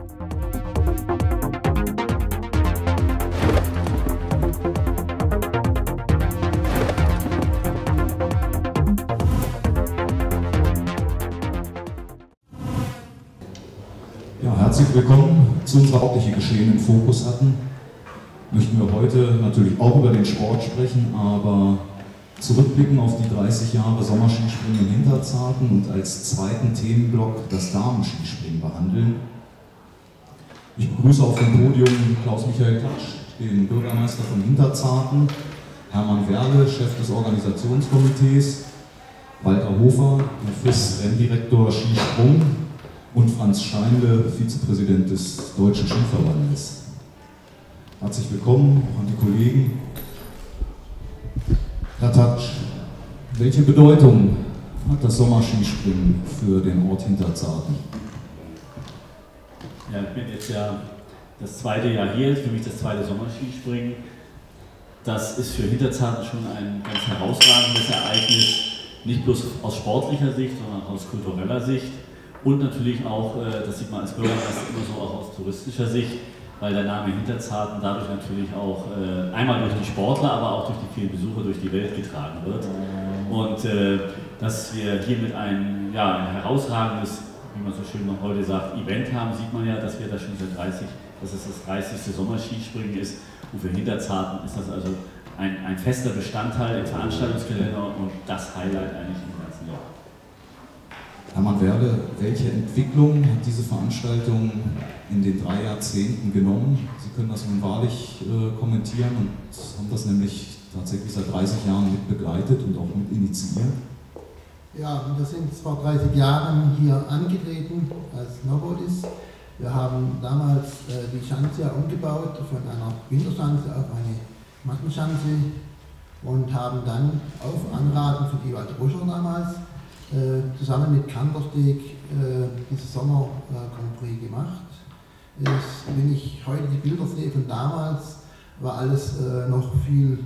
Herzlich willkommen zu unserer hauptsächlichen Geschehen im Fokus hatten. Möchten wir heute natürlich auch über den Sport sprechen, aber zurückblicken auf die 30 Jahre Sommerskispringen in Hinterzarten und als zweiten Themenblock das Damenskispringen behandeln. Ich begrüße auf dem Podium Klaus-Michael Klatsch, den Bürgermeister von Hinterzarten, Hermann Werle, Chef des Organisationskomitees, Walter Hofer, der FIS-Renndirektor Skisprung, und Franz Scheinle, Vizepräsident des Deutschen Skiverbandes. Herzlich willkommen an die Kollegen. Herr Tatsch, welche Bedeutung hat das Sommerskispringen für den Ort Hinterzarten? Ja, ich bin jetzt ja das zweite Jahr hier, für mich das zweite Sommerskispringen. Das ist für Hinterzarten schon ein ganz herausragendes Ereignis, nicht bloß aus sportlicher Sicht, sondern aus kultureller Sicht. Und natürlich auch, das sieht man als Bürgermeister immer so, auch aus touristischer Sicht, weil der Name Hinterzarten dadurch natürlich auch einmal durch die Sportler, aber auch durch die vielen Besucher durch die Welt getragen wird. Und dass wir hier mit ein herausragendes, wie man so schön noch heute sagt, Event haben, sieht man ja, dass wir das schon dass es das 30. Sommerskispringen ist. Und für Hinterzarten ist das also ein fester Bestandteil im Veranstaltungskalender und das Highlight eigentlich im ganzen Jahr. Hermann Werle, welche Entwicklung hat diese Veranstaltung in den 3 Jahrzehnten genommen? Sie können das nun wahrlich kommentieren und haben das nämlich tatsächlich seit 30 Jahren mit begleitet und auch mit initiiert. Ja, wir sind vor 30 Jahren hier angetreten als Novodis. Wir haben damals die Schanze ja umgebaut von einer Winterschanze auf eine Mattenschanze und haben dann auf Anraten von Ewald Roscher damals zusammen mit Kandersteg dieses Sommer Grand Prix gemacht. Wenn ich heute die Bilder sehe von damals, war alles noch viel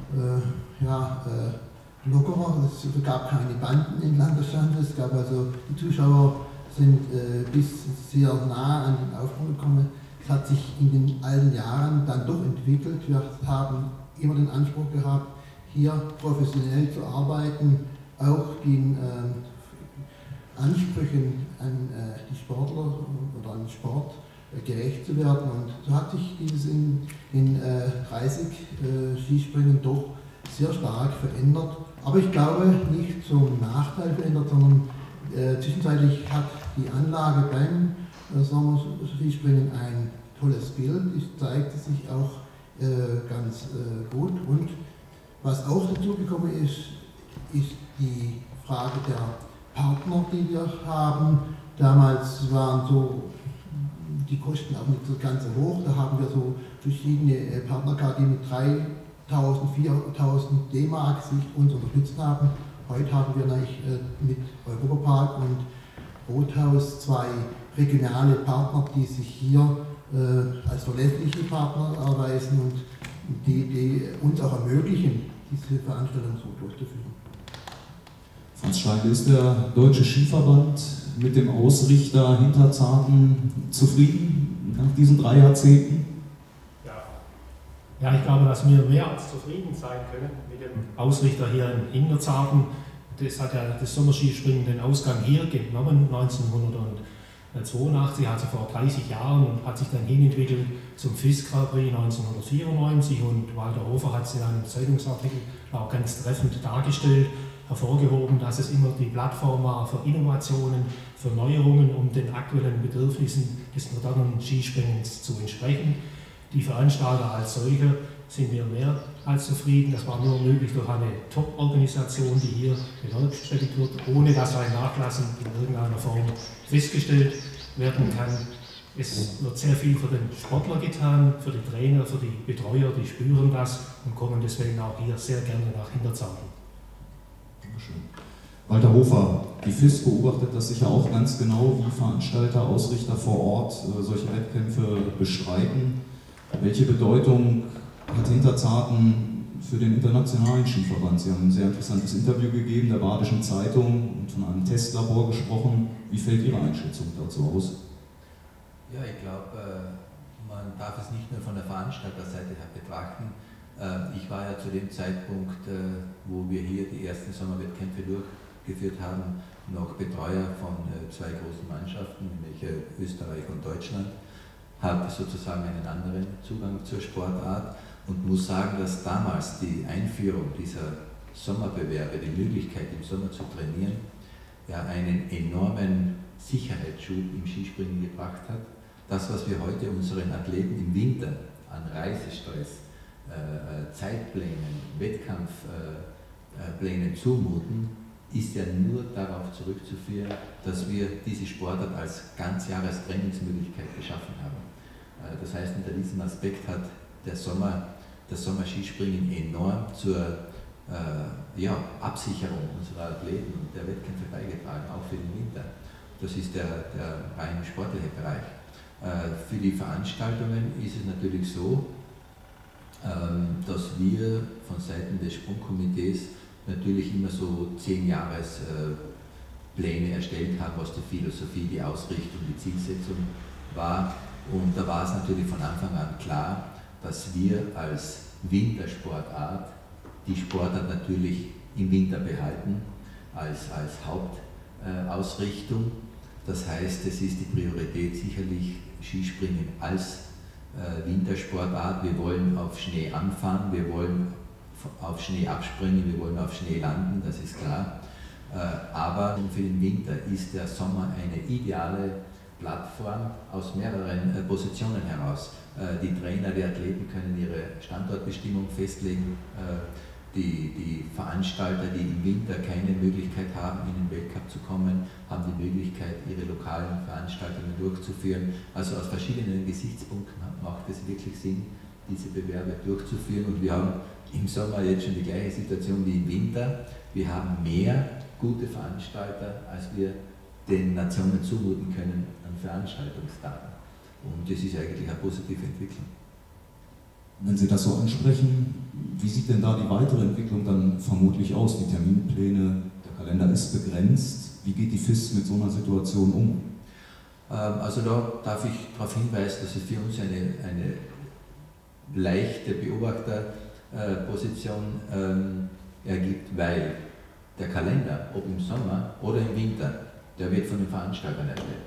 lockerer. Es gab keine Banden entlang der Schanze, es gab also, die Zuschauer sind bis sehr nah an den Aufbau gekommen. Es hat sich in den alten Jahren dann doch entwickelt. Wir haben immer den Anspruch gehabt, hier professionell zu arbeiten, auch den Ansprüchen an die Sportler oder an den Sport gerecht zu werden. Und so hat sich dieses in 30 Skispringen doch sehr stark verändert. Aber ich glaube, nicht zum Nachteil verändert, sondern zwischenzeitlich hat die Anlage beim Sommerskispringen ein tolles Bild. Es zeigte sich auch ganz gut. Und was auch dazu gekommen ist die Frage der Partner, die wir haben. Damals waren so die Kosten auch nicht so ganz so hoch. Da haben wir so verschiedene Partner gehabt, die mit 3.000, 4.000 D-Mark sich uns unterstützt haben. Heute haben wir mit Europapark und Rothaus 2 regionale Partner, die sich hier als verlässliche Partner erweisen und die uns auch ermöglichen, diese Veranstaltung so durchzuführen. Franz Scheinle, ist der Deutsche Skiverband mit dem Ausrichter Hinterzarten zufrieden nach diesen 3 Jahrzehnten? Ja, ich glaube, dass wir mehr als zufrieden sein können mit dem Ausrichter hier in Hinterzarten. Das hat ja das Sommerskispringen den Ausgang hier genommen, 1982, also vor 30 Jahren, und hat sich dann hinentwickelt zum FIS Grand Prix 1994. Und Walter Hofer hat es in einem Zeitungsartikel auch ganz treffend dargestellt, hervorgehoben, dass es immer die Plattform war für Innovationen, für Neuerungen, um den aktuellen Bedürfnissen des modernen Skispringens zu entsprechen. Die Veranstalter als solche sind wir mehr als zufrieden. Das war nur möglich durch eine Top-Organisation, die hier bewerkstelligt wird, ohne dass ein Nachlassen in irgendeiner Form festgestellt werden kann. Es wird sehr viel für den Sportler getan, für die Trainer, für die Betreuer, die spüren das und kommen deswegen auch hier sehr gerne nach Hinterzarten. Walter Hofer, die FIS beobachtet das sicher auch ganz genau, wie Veranstalter, Ausrichter vor Ort solche Wettkämpfe bestreiten. Welche Bedeutung hat Hinterzarten für den internationalen Skiverband? Sie haben ein sehr interessantes Interview gegeben der Badischen Zeitung und von einem Testlabor gesprochen. Wie fällt Ihre Einschätzung dazu aus? Ja, ich glaube, man darf es nicht nur von der Veranstalterseite her betrachten. Ich war ja zu dem Zeitpunkt, wo wir hier die ersten Sommerwettkämpfe durchgeführt haben, noch Betreuer von zwei großen Mannschaften, nämlich Österreich und Deutschland, habe sozusagen einen anderen Zugang zur Sportart und muss sagen, dass damals die Einführung dieser Sommerbewerbe, die Möglichkeit im Sommer zu trainieren, ja einen enormen Sicherheitsschub im Skispringen gebracht hat. Das, was wir heute unseren Athleten im Winter an Reisestress, Zeitplänen, Wettkampfplänen zumuten, ist ja nur darauf zurückzuführen, dass wir diese Sportart als Ganzjahrestrainingsmöglichkeit geschaffen haben. Das heißt, unter diesem Aspekt hat das Sommerskispringen enorm zur Absicherung unserer Athleten und der Wettkämpfe beigetragen, auch für den Winter. Das ist der rein sportliche Bereich. Für die Veranstaltungen ist es natürlich so, dass wir von Seiten des Sprungkomitees natürlich immer so 10-Jahres-Pläne erstellt haben, was die Philosophie, die Ausrichtung, die Zielsetzung war. Und da war es natürlich von Anfang an klar, dass wir als Wintersportart die Sportart natürlich im Winter behalten, als Hauptausrichtung. Das heißt, es ist die Priorität sicherlich Skispringen als Wintersportart. Wir wollen auf Schnee anfahren, wir wollen auf Schnee abspringen, wir wollen auf Schnee landen, das ist klar. Aber für den Winter ist der Sommer eine ideale Plattform aus mehreren Positionen heraus. Die Trainer, die Athleten können ihre Standortbestimmung festlegen. Die Veranstalter, die im Winter keine Möglichkeit haben, in den Weltcup zu kommen, haben die Möglichkeit, ihre lokalen Veranstaltungen durchzuführen. Also aus verschiedenen Gesichtspunkten macht es wirklich Sinn, diese Bewerbe durchzuführen. Und wir haben im Sommer jetzt schon die gleiche Situation wie im Winter. Wir haben mehr gute Veranstalter, als wir den Nationen zumuten können an Veranstaltungstagen. Und das ist eigentlich eine positive Entwicklung. Wenn Sie das so ansprechen, wie sieht denn da die weitere Entwicklung dann vermutlich aus? Die Terminpläne, der Kalender ist begrenzt. Wie geht die FIS mit so einer Situation um? Also da darf ich darauf hinweisen, dass es für uns eine leichte Beobachterposition ergibt, weil der Kalender, ob im Sommer oder im Winter, der wird von den Veranstaltern erstellt.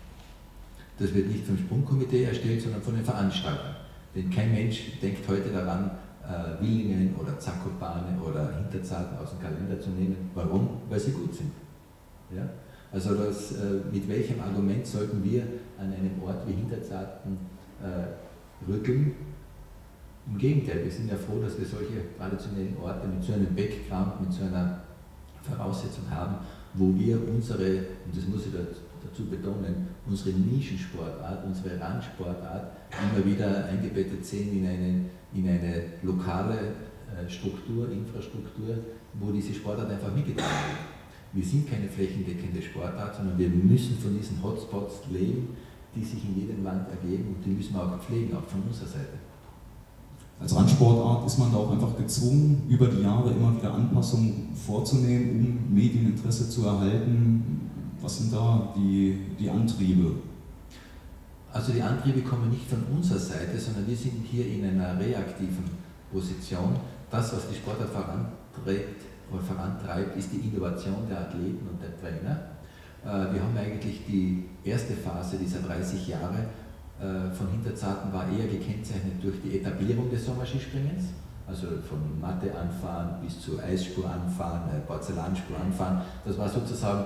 Das wird nicht vom Sprungkomitee erstellt, sondern von den Veranstaltern. Denn kein Mensch denkt heute daran, Willingen oder Zakopane oder Hinterzarten aus dem Kalender zu nehmen. Warum? Weil sie gut sind. Ja? Also mit welchem Argument sollten wir an einem Ort wie Hinterzarten rütteln? Im Gegenteil, wir sind ja froh, dass wir solche traditionellen Orte mit so einem Background, mit so einer Voraussetzung haben, wo wir unsere, und das muss ich dazu betonen, unsere Nischensportart, unsere Randsportart immer wieder eingebettet sehen in eine lokale Struktur, Infrastruktur, wo diese Sportart einfach mitgetragen wird. Wir sind keine flächendeckende Sportart, sondern wir müssen von diesen Hotspots leben, die sich in jedem Land ergeben, und die müssen wir auch pflegen, auch von unserer Seite. Als Randsportart ist man da auch einfach gezwungen, über die Jahre immer wieder Anpassungen vorzunehmen, um Medieninteresse zu erhalten. Was sind da die Antriebe? Also die Antriebe kommen nicht von unserer Seite, sondern wir sind hier in einer reaktiven Position. Das, was die Sportart vorantreibt, ist die Innovation der Athleten und der Trainer. Wir haben eigentlich die erste Phase dieser 30 Jahre von Hinterzarten war eher gekennzeichnet durch die Etablierung des Sommerskispringens, also von Matte anfahren bis zu Eisspur anfahren, Porzellanspur anfahren. Das war sozusagen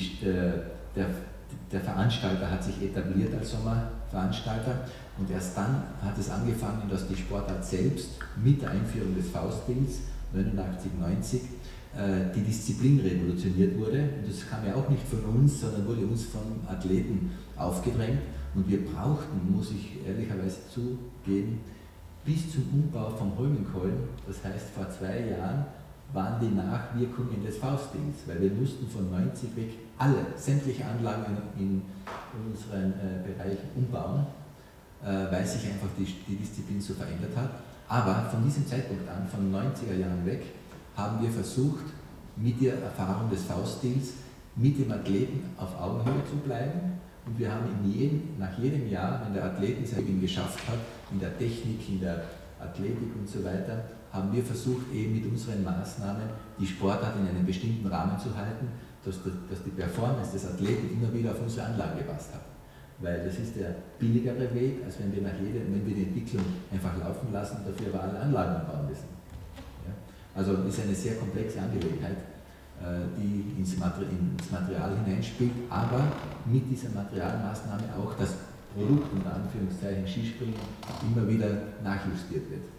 der Veranstalter hat sich etabliert als Sommerveranstalter, und erst dann hat es angefangen, dass die Sportart selbst mit der Einführung des V-Stils 89/90 die Disziplin revolutioniert wurde. Und das kam ja auch nicht von uns, sondern wurde uns von Athleten aufgedrängt. Und wir brauchten, muss ich ehrlicherweise zugeben, bis zum Umbau vom Holmenkollen, das heißt vor 2 Jahren, waren die Nachwirkungen des V-Stils, weil wir mussten von 90 weg sämtliche Anlagen in unseren Bereichen umbauen, weil sich einfach die Disziplin so verändert hat. Aber von diesem Zeitpunkt an, von den 90er Jahren weg, haben wir versucht, mit der Erfahrung des V-Stils mit dem Athleten auf Augenhöhe zu bleiben Und wir haben nach jedem Jahr, wenn der Athlet es geschafft hat, in der Technik, in der Athletik und so weiter, haben wir versucht, eben mit unseren Maßnahmen die Sportart in einem bestimmten Rahmen zu halten, dass die Performance des Athleten immer wieder auf unsere Anlagen gepasst hat. Weil das ist der billigere Weg, als wenn wir die Entwicklung einfach laufen lassen und dafür aber alle Anlagen bauen müssen. Ja? Also ist eine sehr komplexe Angelegenheit, die ins Material hineinspielt, aber mit dieser Materialmaßnahme auch das Produkt, unter Anführungszeichen Skispringen, immer wieder nachjustiert wird.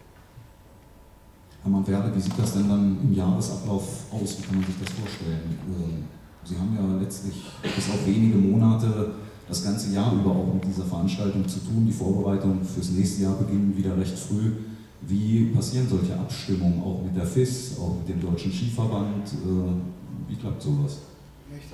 Herr Manferde, wie sieht das denn dann im Jahresablauf aus? Wie kann man sich das vorstellen? Sie haben ja letztlich bis auf wenige Monate das ganze Jahr über auch mit dieser Veranstaltung zu tun. Die Vorbereitungen fürs nächste Jahr beginnen wieder recht früh. Wie passieren solche Abstimmungen, auch mit der FIS, auch mit dem Deutschen Skiverband? Wie klappt sowas? Ich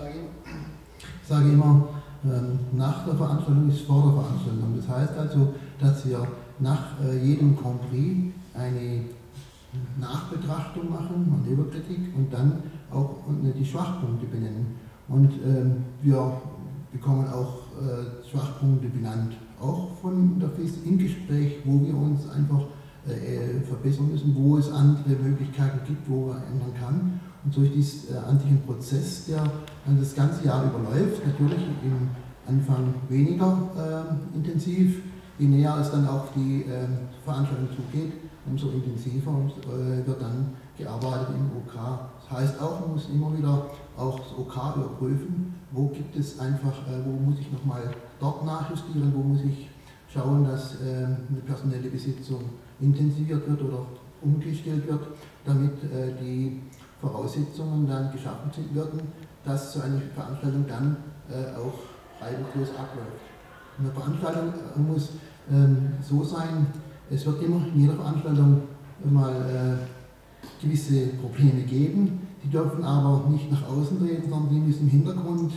sage immer, nach der Veranstaltung ist vor der Veranstaltung. Das heißt also, dass wir nach jedem Grand Prix eine Nachbetrachtung machen, Manöverkritik und dann auch die Schwachpunkte benennen. Und wir bekommen auch Schwachpunkte benannt, auch von der FIS im Gespräch, wo wir uns einfach verbessern müssen, wo es andere Möglichkeiten gibt, wo man ändern kann. Und durch diesen antiken Prozess, der das ganze Jahr überläuft, natürlich im Anfang weniger intensiv, je näher es dann auf die Veranstaltung zugeht, umso intensiver wird dann gearbeitet im OK. Das heißt auch, man muss immer wieder auch das OK überprüfen, wo gibt es einfach, wo muss ich nochmal dort nachjustieren, wo muss ich schauen, dass eine personelle Besitzung intensiviert wird oder umgestellt wird, damit die Voraussetzungen dann geschaffen werden, dass so eine Veranstaltung dann auch reibungslos abläuft. Eine Veranstaltung muss so sein, es wird immer in jeder Veranstaltung mal gewisse Probleme geben, die dürfen aber nicht nach außen treten, sondern die müssen im Hintergrund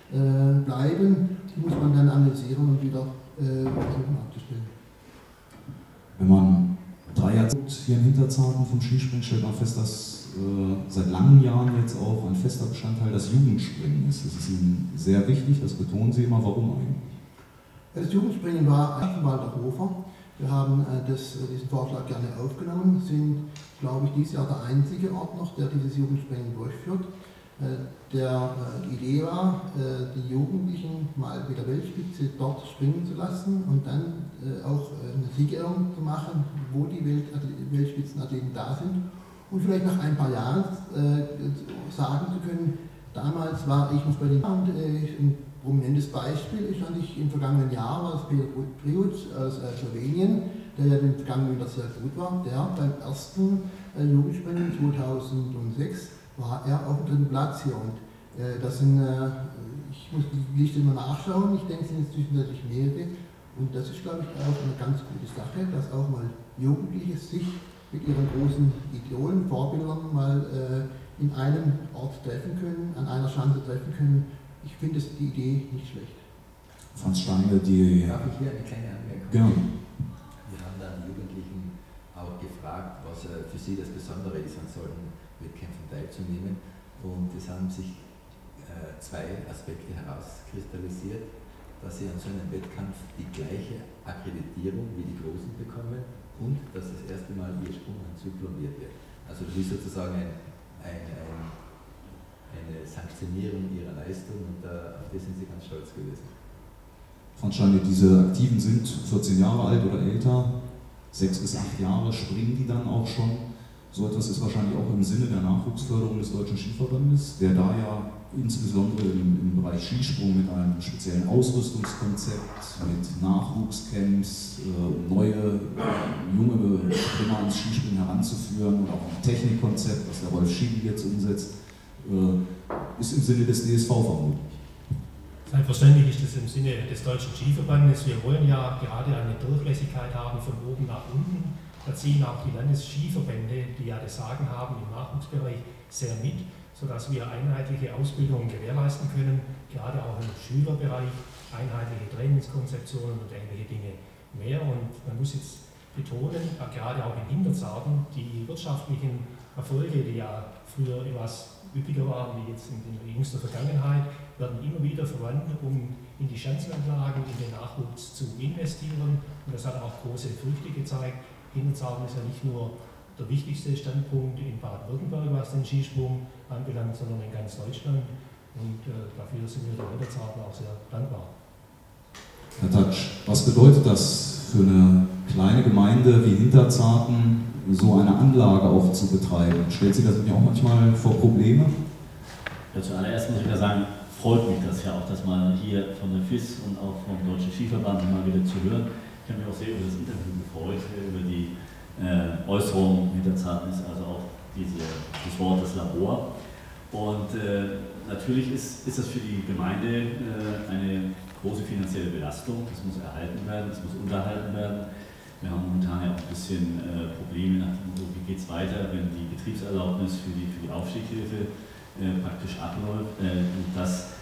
bleiben, die muss man dann analysieren und wieder versuchen abzustellen. Wenn man 3 Jahre hier in Hinterzarten vom Skispringen, stellt man fest, dass seit langen Jahren jetzt auch ein fester Bestandteil das Jugendspringen ist. Das ist Ihnen sehr wichtig, das betonen Sie immer. Warum eigentlich? Das Jugendspringen war in Walterhofer. Wir haben diesen Vorschlag gerne aufgenommen, sind, glaube ich, dieses Jahr der einzige Ort noch, der dieses Jugendspringen durchführt. Die Idee war, die Jugendlichen mal mit der Weltspitze dort springen zu lassen und dann auch eine Siegerehrung zu machen, wo die Weltspitzenathleten da sind. Und vielleicht nach ein paar Jahren sagen zu können, damals war ich noch bei den und ein prominentes Beispiel ist eigentlich im vergangenen Jahr, war es Peter Priuc aus Slowenien, der ja im vergangenen Jahr sehr gut war, der beim ersten Jugendspringen 2006 war er auf dem 3. Platz hier. Und das sind, ich muss die Liste immer nachschauen, ich denke, es sind zwischenzeitlich mehrere. Und das ist, glaube ich, auch eine ganz gute Sache, dass auch mal Jugendliche sich mit ihren großen Idolen, Vorbildern mal in einem Ort treffen können, an einer Schanze treffen können. Ich finde die Idee nicht schlecht. Franz Steiner, die... Darf ich hier eine kleine Anmerkung? Genau. Wir haben dann die Jugendlichen auch gefragt, was für sie das Besondere ist, an solchen Wettkämpfen teilzunehmen. Und es haben sich 2 Aspekte herauskristallisiert, dass sie an so einem Wettkampf die gleiche Akkreditierung wie die Großen bekommen und dass das erste Mal ihr Sprunganzug plombiert wird. Also das ist sozusagen eine Sanktionierung ihrer Leistung und auf das sind sie ganz stolz gewesen. Franz Steiner, diese Aktiven sind 14 Jahre alt oder älter, 6 bis 8 Jahre, springen die dann auch schon? So etwas ist wahrscheinlich auch im Sinne der Nachwuchsförderung des Deutschen Skiverbandes, der da ja insbesondere im Bereich Skisprung mit einem speziellen Ausrüstungskonzept, mit Nachwuchscamps, neue, junge Springer ans Skispringen heranzuführen und auch ein Technikkonzept, das der Rolf Schiegel jetzt umsetzt, ist im Sinne des DSV vermutlich. Selbstverständlich ist es im Sinne des Deutschen Skiverbandes. Wir wollen ja gerade eine Durchlässigkeit haben von oben nach unten. Da ziehen auch die Landesskiverbände, die ja das Sagen haben im Nachwuchsbereich, sehr mit, sodass wir einheitliche Ausbildungen gewährleisten können, gerade auch im Schülerbereich, einheitliche Trainingskonzeptionen und ähnliche Dinge mehr. Und man muss jetzt betonen, gerade auch in Hinterzarten, die wirtschaftlichen Erfolge, die ja früher etwas üppiger waren wie jetzt in jüngster Vergangenheit, werden immer wieder verwandt, um in die Schanzenanlagen, in den Nachwuchs zu investieren. Und das hat auch große Früchte gezeigt. Hinterzarten ist ja nicht nur der wichtigste Standpunkt in Baden-Württemberg, was den Skisprung anbelangt, sondern in ganz Deutschland. Und dafür sind wir der Hinterzarten auch sehr dankbar. Herr Tatsch, was bedeutet das für eine kleine Gemeinde wie Hinterzarten, so eine Anlage auch zu betreiben? Stellt Sie das nicht auch manchmal vor Probleme? Ja, zuallererst muss ich ja sagen, freut mich das ja auch, dass man hier von der FIS und auch vom Deutschen Skiverband mal wieder zu hören. Ich habe mich auch sehr über das Interview gefreut, über die Äußerung. Hinterzarten ist also auch das Wort des Labor. Und natürlich ist das für die Gemeinde eine große finanzielle Belastung. Das muss erhalten werden, das muss unterhalten werden. Wir haben momentan ja auch ein bisschen Probleme nach dem Motto, wie geht es weiter, wenn die Betriebserlaubnis für die Aufstiegshilfe praktisch abläuft. Und das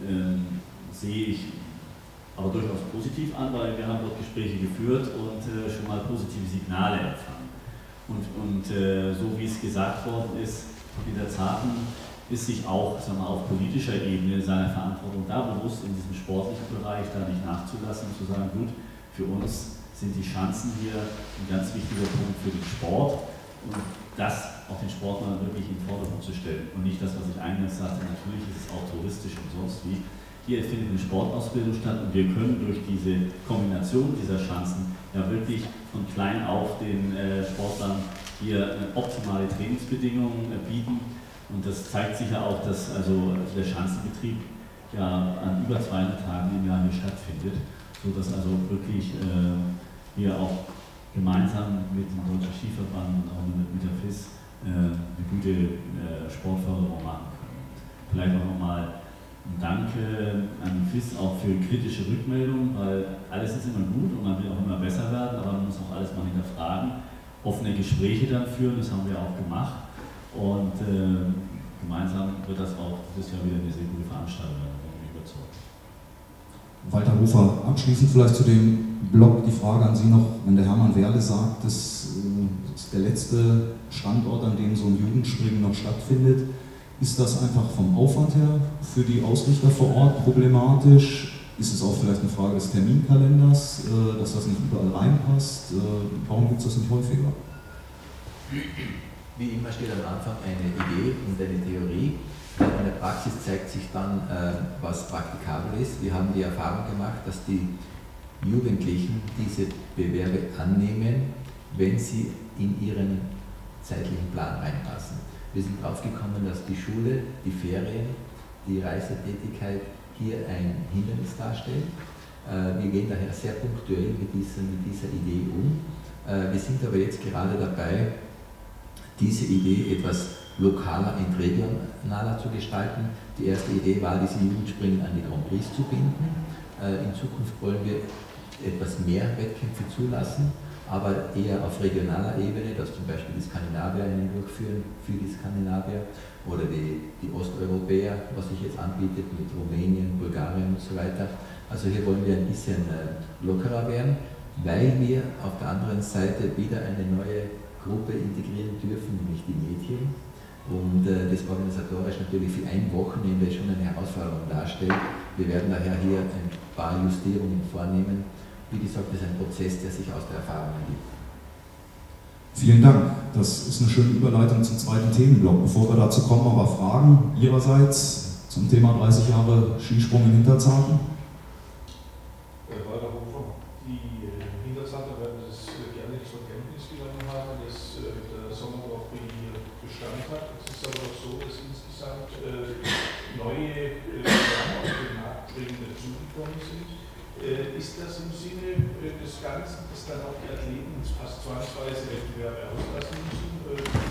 sehe ich aber durchaus positiv an, weil wir haben dort Gespräche geführt und schon mal positive Signale empfangen. Und so wie es gesagt worden ist, Hinterzarten ist sich auch, sagen wir, auf politischer Ebene seiner Verantwortung da bewusst, in diesem sportlichen Bereich da nicht nachzulassen und zu sagen, gut, für uns sind die Chancen hier ein ganz wichtiger Punkt für den Sport und das auch den Sport mal wirklich in den Vordergrund zu stellen und nicht das, was ich eingangs sagte, natürlich ist es auch touristisch und sonst wie. Hier findet eine Sportausbildung statt und wir können durch diese Kombination dieser Chancen ja wirklich von klein auf den Sportlern hier optimale Trainingsbedingungen bieten und das zeigt sich ja auch, dass also der Schanzenbetrieb ja an über 200 Tagen im Jahr hier stattfindet, sodass also wirklich wir auch gemeinsam mit dem Deutschen Skiverband und auch mit der FIS eine gute Sportförderung machen können. Vielleicht auch nochmal ein Danke an die FIS auch für kritische Rückmeldungen, weil alles ist immer gut und man will auch immer besser werden, aber man muss auch alles mal hinterfragen, offene Gespräche dann führen, das haben wir auch gemacht und gemeinsam wird das auch dieses Jahr wieder eine sehr gute Veranstaltung werden, bin ich überzeugt. Walter Hofer, abschließend vielleicht zu dem Blog die Frage an Sie noch, wenn der Hermann Werle sagt, das ist der letzte Standort, an dem so ein Jugendspringen noch stattfindet, ist das einfach vom Aufwand her für die Ausrichter vor Ort problematisch? Ist es auch vielleicht eine Frage des Terminkalenders, dass das nicht überall reinpasst? Warum gibt es das nicht häufiger? Wie immer steht am Anfang eine Idee und eine Theorie. In der Praxis zeigt sich dann, was praktikabel ist. Wir haben die Erfahrung gemacht, dass die Jugendlichen diese Bewerbe annehmen, wenn sie in ihren zeitlichen Plan reinpassen. Wir sind drauf gekommen, dass die Schule, die Ferien, die Reisetätigkeit hier ein Hindernis darstellt. Wir gehen daher sehr punktuell mit dieser Idee um. Wir sind aber jetzt gerade dabei, diese Idee etwas lokaler und regionaler zu gestalten. Die erste Idee war, diese Jugendspringen an die Grand Prix zu binden. In Zukunft wollen wir etwas mehr Wettkämpfe zulassen, aber eher auf regionaler Ebene, dass zum Beispiel die Skandinavier einen durchführen für die Skandinavier oder die Osteuropäer, was sich jetzt anbietet mit Rumänien, Bulgarien und so weiter. Also hier wollen wir ein bisschen lockerer werden, weil wir auf der anderen Seite wieder eine neue Gruppe integrieren dürfen, nämlich die Mädchen. Und das organisatorisch natürlich für ein Wochenende schon eine Herausforderung darstellt. Wir werden daher hier ein paar Justierungen vornehmen. Wie gesagt, das ist ein Prozess, der sich aus der Erfahrung ergibt. Vielen Dank. Das ist eine schöne Überleitung zum zweiten Themenblock. Bevor wir dazu kommen, aber Fragen Ihrerseits zum Thema 30 Jahre Skisprung in Hinterzarten? Walter Hofer, die Hinterzarter werden das gerne zur Kenntnis genommen haben, dass der Sommer hier Bestand hat. Es ist aber auch so, dass insgesamt neue Programme auf den Markt dazugekommen sind. Ist das im Sinne des Ganzen, dass dann auch die Athleten fast zwangsweise Wettbewerbe auslassen müssen?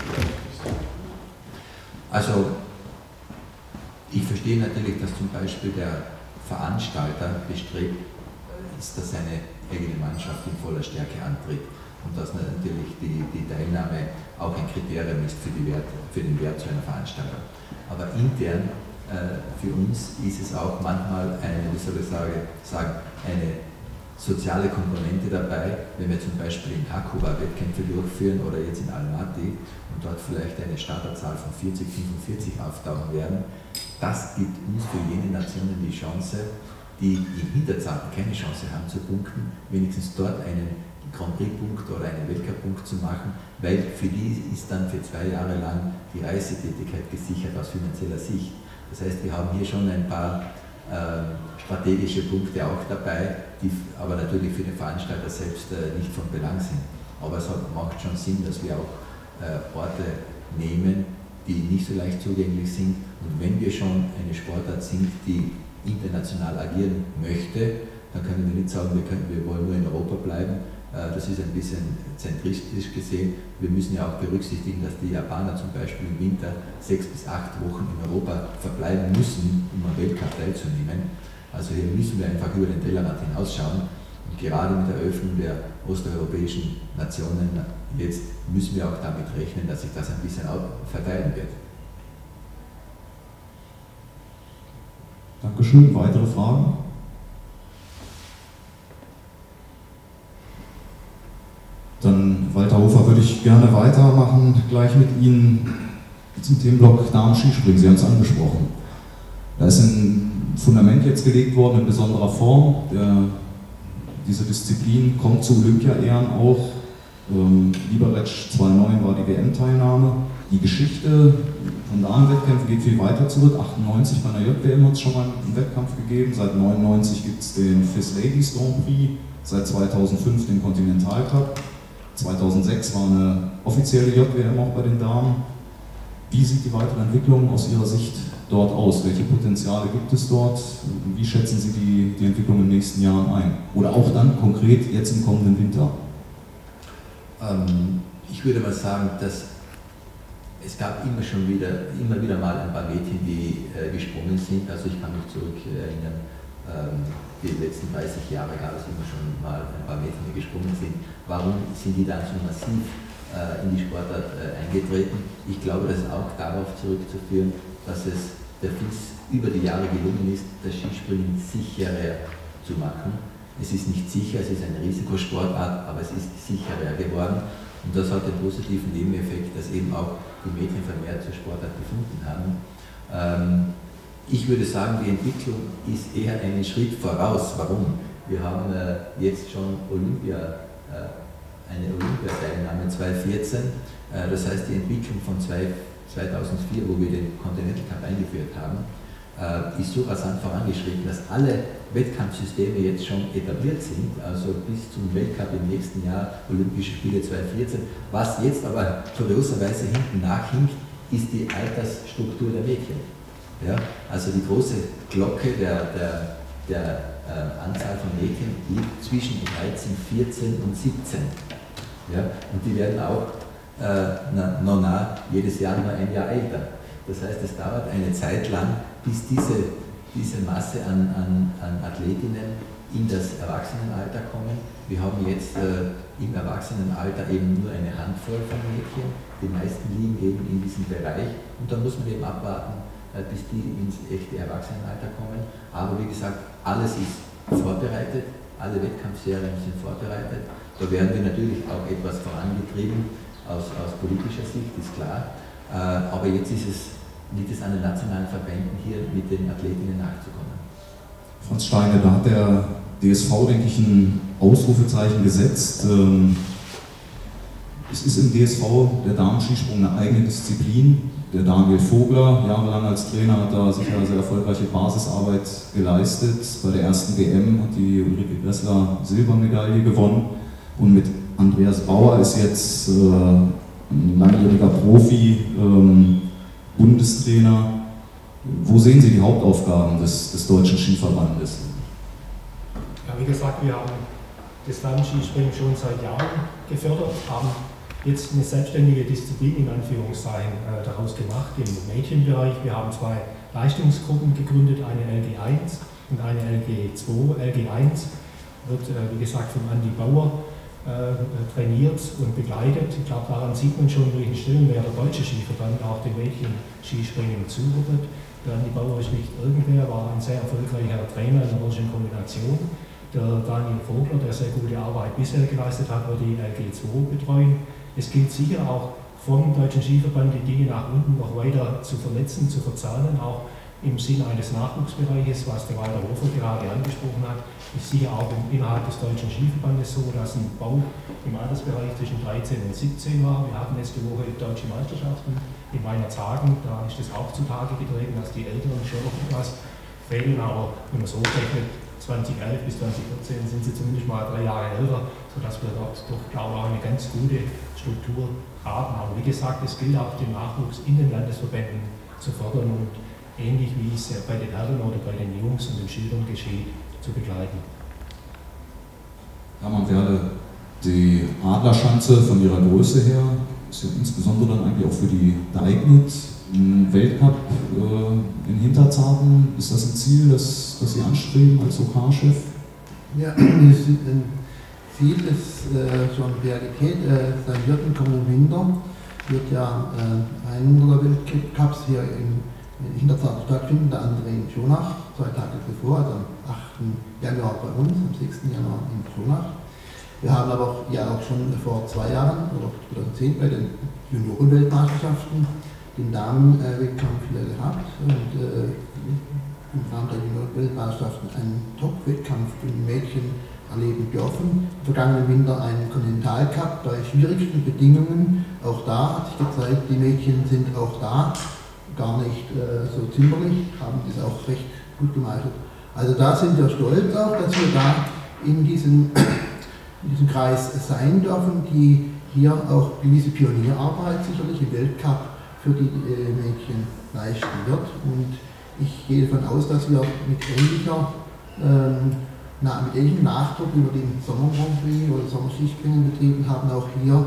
Also, ich verstehe natürlich, dass zum Beispiel der Veranstalter bestrebt ist, dass seine eigene Mannschaft in voller Stärke antritt und dass natürlich die Teilnahme auch ein Kriterium ist für den Wert zu einer Veranstaltung. Aber intern für uns ist es auch manchmal eine, wie soll ich sagen, eine soziale Komponente dabei, wenn wir zum Beispiel in Hakuba Wettkämpfe durchführen oder jetzt in Almaty und dort vielleicht eine Starterzahl von 40, 45 auftauchen werden. Das gibt uns für jene Nationen die Chance, die in Hinterzarten keine Chance haben zu punkten, wenigstens dort einen Grand Prix-Punkt oder einen Weltcup-Punkt zu machen, weil für die ist dann für 2 Jahre lang die Reisetätigkeit gesichert aus finanzieller Sicht. Das heißt, wir haben hier schon ein paar strategische Punkte auch dabei, die aber natürlich für den Veranstalter selbst nicht von Belang sind. Aber es macht schon Sinn, dass wir auch Orte nehmen, die nicht so leicht zugänglich sind. Und wenn wir schon eine Sportart sind, die international agieren möchte, dann können wir nicht sagen, wir wollen nur in Europa bleiben. Das ist ein bisschen zentristisch gesehen. Wir müssen ja auch berücksichtigen, dass die Japaner zum Beispiel im Winter 6 bis 8 Wochen in Europa verbleiben müssen, um am Weltcup teilzunehmen. Also hier müssen wir einfach über den Tellerrand hinausschauen. Und gerade mit der Öffnung der osteuropäischen Nationen jetzt müssen wir auch damit rechnen, dass sich das ein bisschen auch verteilen wird. Dankeschön. Weitere Fragen? Dann, Walter Hofer, würde ich gerne weitermachen, gleich mit Ihnen zum Themenblock Damen-Skispringen. Sie haben es angesprochen. Da ist ein Fundament jetzt gelegt worden in besonderer Form. Diese Disziplin kommt zu Olympia-Ehren auch. Liberec 2009 war die WM-Teilnahme. Die Geschichte von Damenwettkämpfen geht viel weiter zurück. 98 bei der JWM hat es schon mal einen Wettkampf gegeben. Seit 99 gibt es den FIS Ladies Grand Prix. Seit 2005 den Continental Cup. 2006 war eine offizielle JWM auch bei den Damen. Wie sieht die weitere Entwicklung aus Ihrer Sicht dort aus? Welche Potenziale gibt es dort? Wie schätzen Sie die Entwicklung in den nächsten Jahren ein? Oder auch dann konkret jetzt im kommenden Winter? Ich würde mal sagen, dass es gab immer wieder mal ein paar Mädchen, die gesprungen sind. Also ich kann mich zurück erinnern, die letzten 30 Jahre gab es immer schon mal ein paar Mädchen, die gesprungen sind. Warum sind die dann so massiv in die Sportart eingetreten? Ich glaube, das ist auch darauf zurückzuführen, dass es der FIS über die Jahre gelungen ist, das Skispringen sicherer zu machen. Es ist nicht sicher, es ist eine Risikosportart, aber es ist sicherer geworden. Und das hat den positiven Nebeneffekt, dass eben auch die Mädchen vermehrt zur Sportart gefunden haben. Ich würde sagen, die Entwicklung ist eher einen Schritt voraus. Warum? Wir haben jetzt schon eine Olympiateilnahme 2014. Das heißt, die Entwicklung von 2004, wo wir den Continental Cup eingeführt haben, ist so rasant vorangeschritten, dass alle Wettkampfsysteme jetzt schon etabliert sind, also bis zum Weltcup im nächsten Jahr, Olympische Spiele 2014. Was jetzt aber kurioserweise hinten nachhinkt, ist die Altersstruktur der Mädchen. Ja, also die große Glocke der Anzahl von Mädchen liegt zwischen 13, 14 und 17. Ja, und die werden auch jedes Jahr nur ein Jahr älter. Das heißt, es dauert eine Zeit lang, bis diese Masse an Athletinnen in das Erwachsenenalter kommen. Wir haben jetzt im Erwachsenenalter eben nur eine Handvoll von Mädchen. Die meisten liegen eben in diesem Bereich und da muss man eben abwarten, bis die ins echte Erwachsenenalter kommen. Aber wie gesagt, alles ist vorbereitet, alle Wettkampfserien sind vorbereitet. Da werden wir natürlich auch etwas vorangetrieben aus politischer Sicht, ist klar. Aber jetzt liegt es an den nationalen Verbänden, hier mit den Athletinnen nachzukommen. Franz Steine, da hat der DSV, denke ich, ein Ausrufezeichen gesetzt. Es ist im DSV der Damen-Skisprung eine eigene Disziplin. Der Daniel Vogler, jahrelang als Trainer, hat da sicher eine sehr erfolgreiche Basisarbeit geleistet. Bei der ersten WM hat die Ulrike Gressler Silbermedaille gewonnen. Und mit Andreas Bauer ist jetzt ein langjähriger Profi, Bundestrainer. Wo sehen Sie die Hauptaufgaben des Deutschen Skiverbandes? Ja, wie gesagt, wir haben das Damen-Skispringen schon seit Jahren gefördert, haben jetzt eine selbstständige Disziplin in Anführungszeichen daraus gemacht im Mädchenbereich. Wir haben 2 Leistungsgruppen gegründet, eine LG1 und eine LG2. LG1 wird, wie gesagt, von Andi Bauer trainiert und begleitet. Ich glaube, daran sieht man schon, welchen Stellenwert der deutsche Skiverband auch dem Mädchen-Skispringen zuordnet. Der Andi Bauer ist nicht irgendwer, war ein sehr erfolgreicher Trainer in der deutschen Kombination. Der Daniel Vogler, der sehr gute Arbeit bisher geleistet hat, wird die LG2 betreuen. Es gilt sicher auch vom Deutschen Skiverband die Dinge nach unten noch weiter zu vernetzen, zu verzahnen, auch im Sinne eines Nachwuchsbereiches, was der Walter Hofer gerade angesprochen hat, ist sicher auch innerhalb des Deutschen Skiverbandes so, dass ein Bau im Altersbereich zwischen 13 und 17 war. Wir hatten letzte Woche deutsche Meisterschaften in Weinerzhagen, da ist es auch zutage getreten, dass die Älteren schon noch etwas fehlen, aber wenn man so rechnet, 2011 bis 2014 sind sie zumindest mal 3 Jahre älter, sodass wir dort doch, glaube ich, auch eine ganz gute Struktur haben. Aber wie gesagt, es gilt auch den Nachwuchs in den Landesverbänden zu fördern und ähnlich wie es ja bei den Herren oder bei den Jungs und den Schülern geschieht, zu begleiten. Hermann Werle, die Adlerschanze von ihrer Größe her ist ja insbesondere dann eigentlich auch für die geeignet. Ein Weltcup in Hinterzarten, ist das ein Ziel, das Sie anstreben als OK-Chef? Ja, das ist ein Ziel, das schon Realität sein wird im kommenden Winter. Wird ja einer der Weltcups hier in Hinterzarten stattfinden, der andere in Schonach, 2 Tage zuvor, also am 8. Januar bei uns, am 6. Januar in Schonach. Wir haben aber auch schon vor 2 Jahren, oder 2010, bei den Junioren-Weltmeisterschaften den Damen-Wettkampf wieder gehabt und im Rahmen der Junioren-Weltmeisterschaften einen Top-Wettkampf für die Mädchen erleben dürfen. Im vergangenen Winter einen Kontinentalcup bei schwierigsten Bedingungen. Auch da hat sich gezeigt, die Mädchen sind auch da gar nicht so zimperlich, haben das auch recht gut gemeistert. Also da sind wir stolz auch, dass wir da in diesem Kreis sein dürfen, die hier auch gewisse Pionierarbeit sicherlich im Weltcup für die Mädchen leisten wird. Und ich gehe davon aus, dass wir mit ähnlichem Nachdruck über den Sommer Grand Prix oder Sommerskispringen betrieben haben, auch hier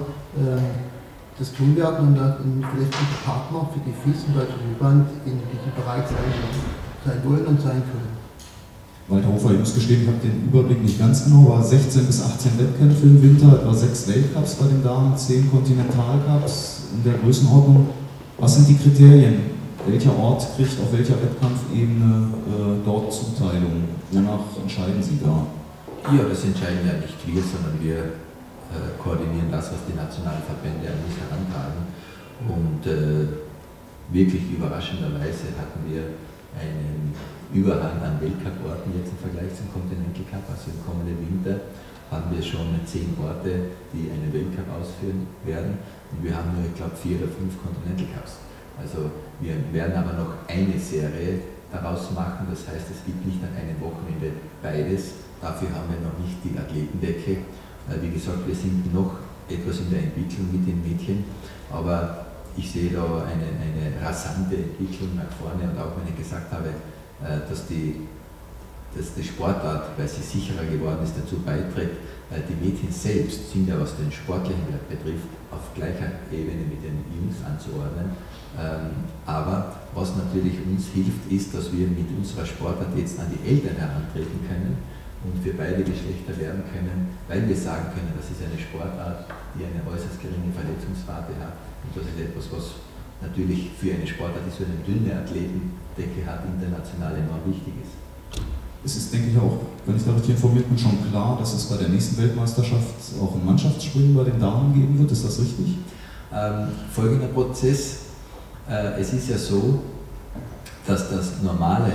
das tun werden und vielleicht unser Partner für die FIS und Deutsche Skiverband in diesem Bereich sein wollen und sein können. Walter Hofer, ich muss gestehen, ich habe den Überblick nicht ganz genau, war 16 bis 18 Wettkämpfe im Winter, etwa 6 Weltcups bei den Damen, 10 Kontinentalcups in der Größenordnung. Was sind die Kriterien? Welcher Ort kriegt auf welcher Wettkampfebene dort Zuteilung? Wonach entscheiden Sie da? Ja, das entscheiden ja nicht wir, sondern wir koordinieren das, was die nationalen Verbände an uns herantragen. Und wirklich überraschenderweise hatten wir einen Überhang an Weltcup-Orten jetzt im Vergleich zum Continental Cup. Also im kommenden Winter haben wir schon 10 Orte, die einen Weltcup ausführen werden. Und wir haben nur, ich glaube, 4 oder 5 Continental Cups. Also wir werden aber noch eine Serie daraus machen. Das heißt, es gibt nicht an einem Wochenende beides. Dafür haben wir noch nicht die Athletendecke. Wie gesagt, wir sind noch etwas in der Entwicklung mit den Mädchen. Aber ich sehe da eine rasante Entwicklung nach vorne. Und auch wenn ich gesagt habe, dass die Sportart, weil sie sicherer geworden ist, dazu beiträgt, die Mädchen selbst sind ja, was den sportlichen Wert betrifft, auf gleicher Ebene mit den Jungs anzuordnen. Aber was natürlich uns hilft, ist, dass wir mit unserer Sportart jetzt an die Eltern herantreten können und für beide Geschlechter werden können, weil wir sagen können, das ist eine Sportart, die eine äußerst geringe Verletzungsrate hat. Und das ist etwas, was natürlich für eine Sportart, die so eine dünne Athletendecke hat, international enorm wichtig ist. Es ist, denke ich, auch, wenn ich da richtig informiert bin, schon klar, dass es bei der nächsten Weltmeisterschaft auch ein Mannschaftsspringen bei den Damen geben wird. Ist das richtig? Folgender Prozess. Es ist ja so, dass das normale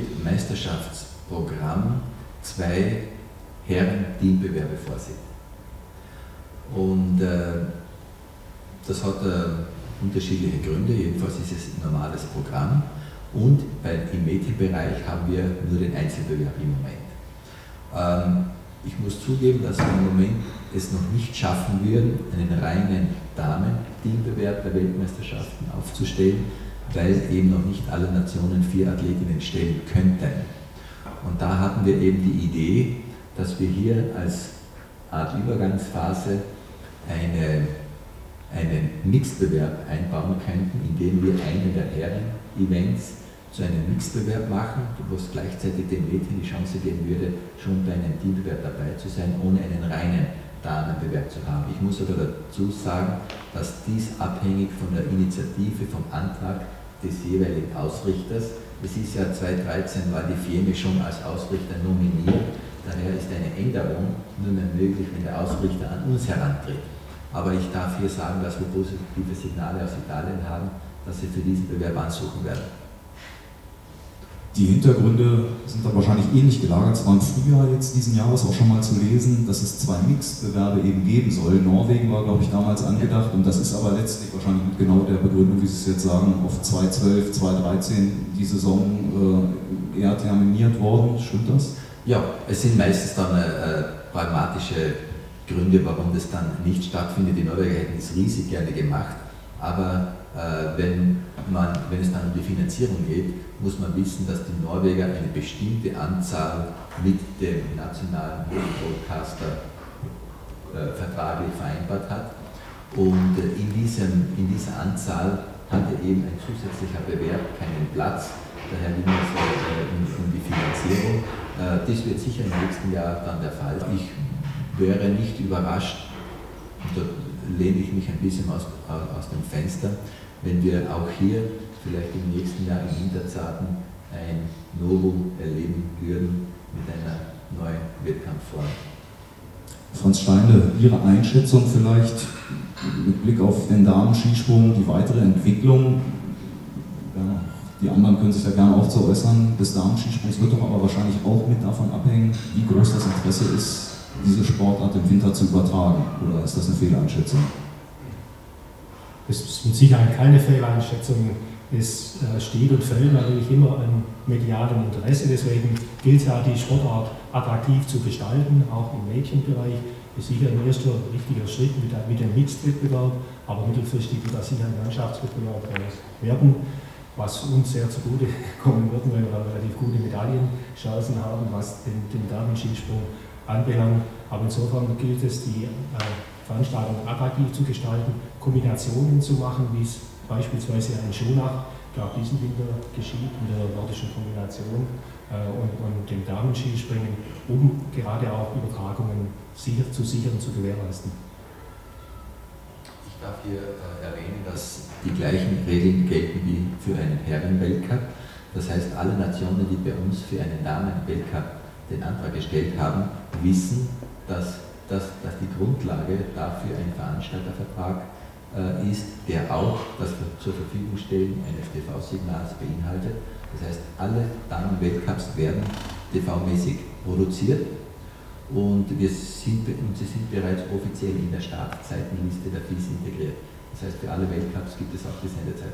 Weltmeisterschaftsprogramm 2 Herren-Teambewerbe vorsieht. Und das hat unterschiedliche Gründe, jedenfalls ist es ein normales Programm. Und im Mädchenbereich haben wir nur den Einzelbewerb im Moment. Ich muss zugeben, dass wir im Moment es noch nicht schaffen würden, einen reinen Damen-Teambewerb der Weltmeisterschaften aufzustellen, weil eben noch nicht alle Nationen 4 Athletinnen stellen könnten. Und da hatten wir eben die Idee, dass wir hier als Art Übergangsphase einen Mixbewerb einbauen könnten, indem wir einen der Herren-Events zu einem Mixbewerb machen, wo es gleichzeitig den Mädchen die Chance geben würde, schon bei einem Teambewerb dabei zu sein, ohne einen reinen Damenbewerb zu haben. Ich muss aber dazu sagen, dass dies abhängig von der Initiative, vom Antrag des jeweiligen Ausrichters. Es ist ja 2013 war die FIEME schon als Ausrichter nominiert Daher ist eine Änderung nur mehr möglich, wenn der Ausrichter an uns herantritt. Aber ich darf hier sagen, dass wir positive Signale aus Italien haben, dass sie für diesen Bewerb ansuchen werden. Die Hintergründe sind dann wahrscheinlich ähnlich gelagert. Es war im Frühjahr jetzt diesen Jahres auch schon mal zu lesen, dass es 2 Mixed-Bewerbe eben geben soll. Norwegen war, glaube ich, damals angedacht und das ist aber letztlich wahrscheinlich mit genau der Begründung, wie Sie es jetzt sagen, auf 2012, 2013 die Saison eher terminiert worden. Stimmt das? Ja, es sind meistens dann pragmatische Gründe, warum das dann nicht stattfindet. Die Norweger hätten es riesig gerne gemacht, aber wenn es dann um die Finanzierung geht, muss man wissen, dass die Norweger eine bestimmte Anzahl mit dem nationalen Broadcaster vertraglich vereinbart hat. Und in dieser Anzahl hatte eben ein zusätzlicher Bewerb keinen Platz. Daher ging es um die Finanzierung. Das wird sicher im nächsten Jahr dann der Fall. Ich wäre nicht überrascht, und da lehne ich mich ein bisschen aus dem Fenster, wenn wir auch hier vielleicht im nächsten Jahr in Hinterzarten ein Novum erleben würden mit einer neuen Wettkampfform. Franz Steindl, Ihre Einschätzung vielleicht mit Blick auf den Damen-Skisprung, die weitere Entwicklung, ja, die anderen können sich da gerne auch zu äußern, des Damen-Skisprungs wird doch aber wahrscheinlich auch mit davon abhängen, wie groß das Interesse ist, diese Sportart im Winter zu übertragen, oder ist das eine Fehleinschätzung? Das ist mit Sicherheit keine Fehleinschätzung. Es steht und fällt natürlich immer an medialem Interesse, deswegen gilt es ja, die Sportart attraktiv zu gestalten, auch im Mädchenbereich. Das ist sicher ein erster richtiger Schritt mit dem Mixed-Wettbewerb, aber mittelfristig wird das sicher ein Mannschaftswettbewerb werden, was uns sehr zugute kommen wird, weil wir relativ gute Medaillenchancen haben, was den Damen-Skisprung anbelangt. Aber insofern gilt es, die Veranstaltung attraktiv zu gestalten, Kombinationen zu machen, wie es beispielsweise in Schonach, diesen Winter geschieht, mit der nordischen Kombination und dem Damen-Skispringen, um gerade auch Übertragungen zu sichern, zu gewährleisten. Ich darf hier erwähnen, dass die gleichen Regeln gelten wie für einen Herren-Weltcup. Das heißt, alle Nationen, die bei uns für einen Damen-Weltcup den Antrag gestellt haben, wissen, dass die Grundlage dafür ein Veranstaltervertrag ist, der auch das zur Verfügung stellen eines TV-Signals beinhaltet. Das heißt, alle Damen-Weltcups werden TV-mäßig produziert und sie sind bereits offiziell in der Startzeitenliste der FIS integriert. Das heißt, für alle Weltcups gibt es auch die Sendezeiten.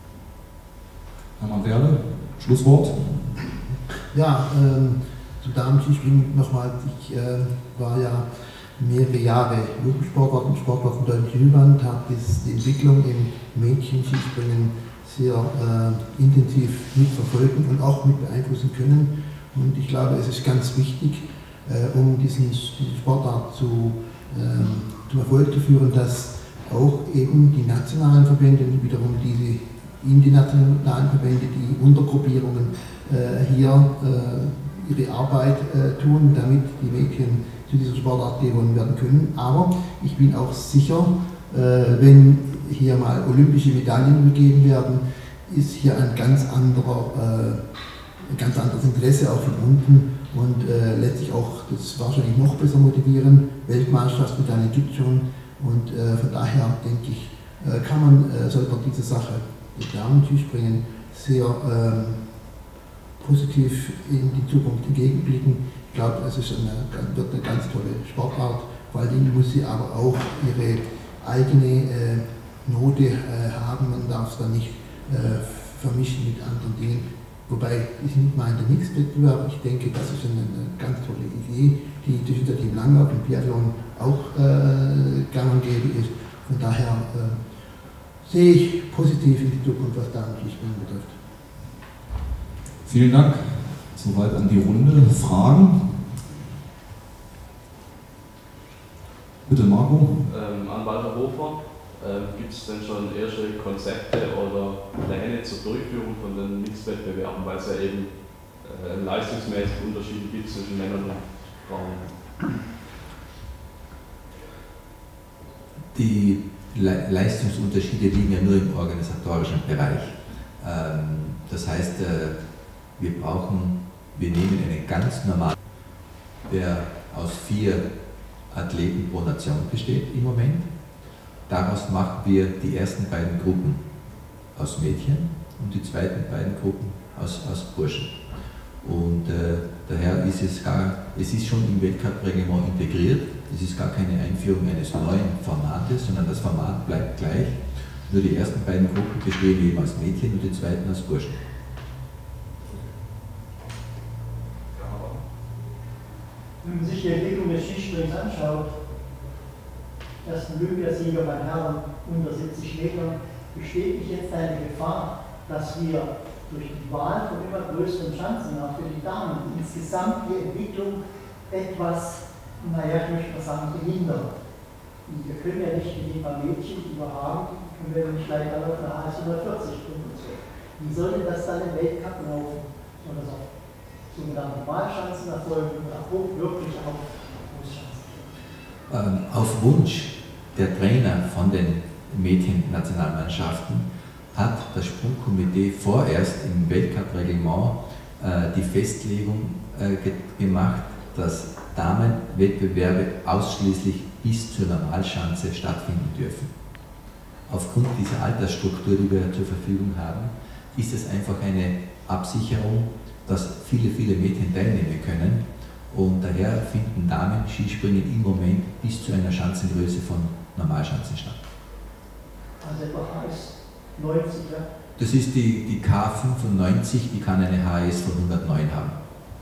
Hermann Werle, Schlusswort. Ja, zum Damen-Skispringen nochmal. Ich war ja mehrere Jahre Jugendsportler von Deutlich Hülband, habe die Entwicklung im Mädchen-Skispringen sehr intensiv mitverfolgen und auch mit beeinflussen können. Und ich glaube, es ist ganz wichtig, um diese Sportart zum Erfolg zu führen, dass auch eben die nationalen Verbände und wiederum diese internationalen Verbände, die Untergruppierungen hier ihre Arbeit tun, damit die Mädchen zu dieser Sportart gewonnen werden können. Aber ich bin auch sicher, wenn hier mal olympische Medaillen gegeben werden, ist hier ein ganz anderes Interesse auch verbunden und letztlich auch das wahrscheinlich noch besser motivieren. Weltmeisterschaftsmedaillen gibt es schon und von daher denke ich, sollte man diese Sache mit Damen-Skispringen sehr positiv in die Zukunft entgegenblicken. Ich glaube, es wird eine ganz tolle Sportart. Vor allem muss sie aber auch ihre eigene Note haben. Man darf es da nicht vermischen mit anderen Dingen. Wobei ich nicht meine der Mixed-Wettbewerb. Ich denke, das ist eine ganz tolle Idee, die zwischen der Team Langlauf und Biathlon auch gang und gäbe ist. Von daher sehe ich positiv in die Zukunft, was Damen-Skispringen betrifft. Vielen Dank. Soweit an die Runde. Fragen? Bitte, Marco. An Walter Hofer, gibt es denn schon erste Konzepte oder Pläne zur Durchführung von den Mixed-Wettbewerben, weil es ja eben leistungsmäßig Unterschiede gibt zwischen Männern und Frauen? Die Leistungsunterschiede liegen ja nur im organisatorischen Bereich. Das heißt, wir nehmen eine ganz normale der aus 4 Athleten pro Nation besteht im Moment. Daraus machen wir die ersten beiden Gruppen aus Mädchen und die zweiten beiden Gruppen aus Burschen. Und daher ist es ist schon im Weltcup-Reglement integriert. Es ist gar keine Einführung eines neuen Formates, sondern das Format bleibt gleich. Nur die ersten beiden Gruppen bestehen eben aus Mädchen und die zweiten aus Burschen. Wenn man sich die Entwicklung des Skisprings anschaut, ersten Olympiasieger bei Herren unter 70 Metern, besteht nicht jetzt eine Gefahr, dass wir durch die Wahl von immer größeren Chancen auch für die Damen insgesamt die Entwicklung etwas, naja, ich möchte mal sagen, behindern. Wir können ja nicht mit den paar Mädchen, die wir haben, können wir nicht gleich alle auf eine HS 140 produzieren. Wie soll denn das dann im Weltcup laufen? Soll das auf sogenannte Wahlchancen erfolgen oder wirklich auf Großchancen? Auf Wunsch der Trainer von den Mädchen-Nationalmannschaften hat das Sprungkomitee vorerst im Weltcup-Reglement die Festlegung gemacht, dass Damenwettbewerbe ausschließlich bis zur Normalschanze stattfinden dürfen. Aufgrund dieser Altersstruktur, die wir zur Verfügung haben, ist es einfach eine Absicherung, dass viele, viele Mädchen teilnehmen können und daher finden Damen-Skispringen im Moment bis zu einer Schanzengröße von Normalschanzen statt. Also etwa HS 90, ja? Das ist die K95, die kann eine HS von 109 haben.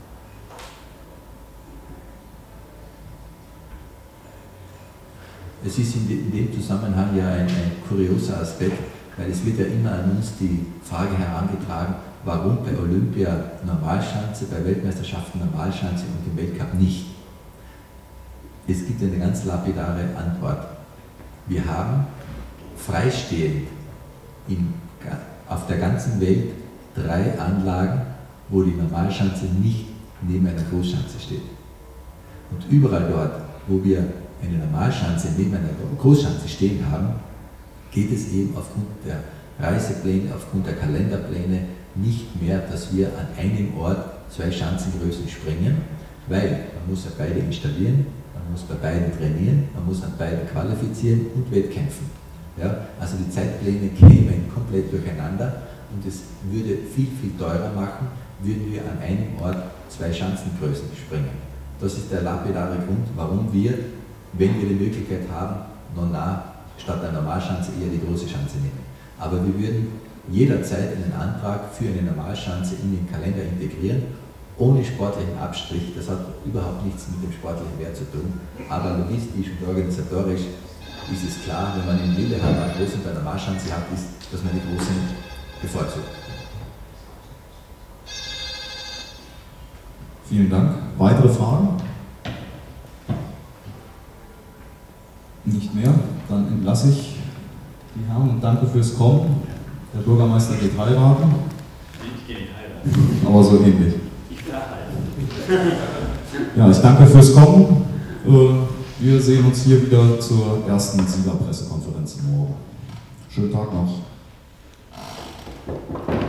Es ist in dem Zusammenhang ja ein kurioser Aspekt, weil es wird ja immer an uns die Frage herangetragen, warum bei Olympia Normalschanze, bei Weltmeisterschaften Normalschanze und im Weltcup nicht. Es gibt eine ganz lapidare Antwort. Wir haben freistehend auf der ganzen Welt 3 Anlagen, wo die Normalschanze nicht neben einer Großschanze steht. Und überall dort, wo wir eine Normalschanze neben einer Großschanze stehen haben, geht es eben aufgrund der Reisepläne, aufgrund der Kalenderpläne nicht mehr, dass wir an einem Ort 2 Schanzengrößen springen, weil man muss ja beide installieren, man muss bei beiden trainieren, man muss an beiden qualifizieren und wettkämpfen. Ja, also die Zeitpläne kämen komplett durcheinander und es würde viel, viel teurer machen, würden wir an einem Ort 2 Schanzengrößen springen. Das ist der lapidare Grund, warum wir, wenn wir die Möglichkeit haben, statt der Normalschanze eher die große Schanze nehmen. Aber wir würden jederzeit einen Antrag für eine Normalschanze in den Kalender integrieren, ohne sportlichen Abstrich. Das hat überhaupt nichts mit dem sportlichen Wert zu tun. Aber logistisch und organisatorisch ist es klar, wenn man in Lillehammer eine große und eine Normalschanze hat, ist, dass man die großen bevorzugt. Vielen Dank. Weitere Fragen? Nicht mehr. Dann entlasse ich die Herren und danke fürs Kommen. Der Bürgermeister geht heiraten. Ich gehe heiraten. Aber so ähnlich. Ich bin heiraten. Ja, ich danke fürs Kommen. Wir sehen uns hier wieder zur ersten Siegerpressekonferenz morgen. Schönen Tag noch.